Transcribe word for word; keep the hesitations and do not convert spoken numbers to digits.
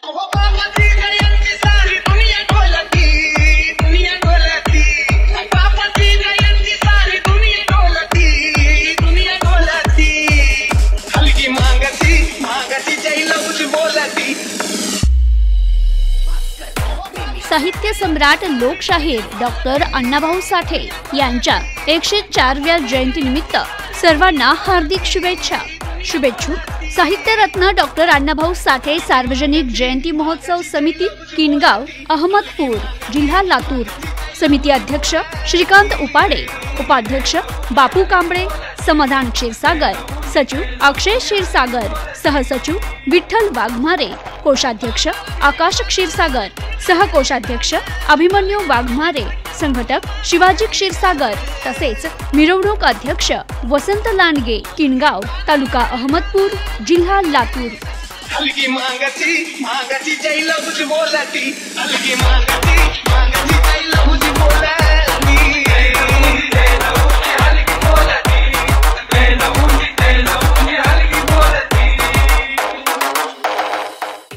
साहित्य सम्राट लोकशाहीर डॉक्टर अण्णाभाऊ साठे यांच्या एकशे चारव्या जयंतीनिमित्त सर्वांना हार्दिक शुभेच्छा। शुभेच्छुक साहित्यरत्न डॉक्टर अण्णाभाऊ साठे सार्वजनिक जयंती महोत्सव समिती किनगाव अहमदपूर जिल्हा लातूर। समिती अध्यक्ष श्रीकांत उपाडे, उपाध्यक्ष बापू कांबळे, समाधान क्षीरसागर, सचिव अक्षय क्षीरसागर, सहसचिव विठ्ठल वाघमारे, कोषाध्यक्ष आकाश क्षीरसागर, सहकोषाध्यक्ष अभिमन्यू वाघमारे, संघटक शिवाजी क्षीरसागर तसेच मिरवणूक अध्यक्ष वसंत लांडगे, किनगाव तालुका अहमदपूर जिल्हा लातूर।